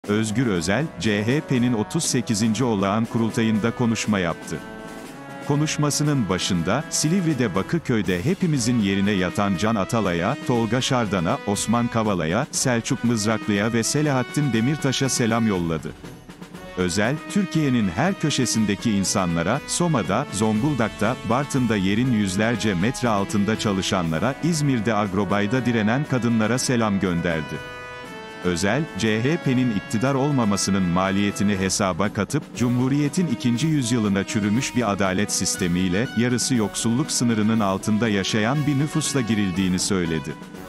Özgür Özel, CHP'nin 38. olağan kurultayında konuşma yaptı. Konuşmasının başında, Silivri'de Bakırköy'de hepimizin yerine yatan Can Atalay'a, Tolga Şardan'a, Osman Kavala'ya, Selçuk Mızraklı'ya ve Selahattin Demirtaş'a selam yolladı. Özel, Türkiye'nin her köşesindeki insanlara, Soma'da, Zonguldak'ta, Bartın'da yerin yüzlerce metre altında çalışanlara, İzmir'de Agrobay'da direnen kadınlara selam gönderdi. Özel, CHP'nin iktidar olmamasının maliyetini hesaba katıp, Cumhuriyet'in 2. yüzyılına çürümüş bir adalet sistemiyle, yarısı yoksulluk sınırının altında yaşayan bir nüfusla girildiğini söyledi.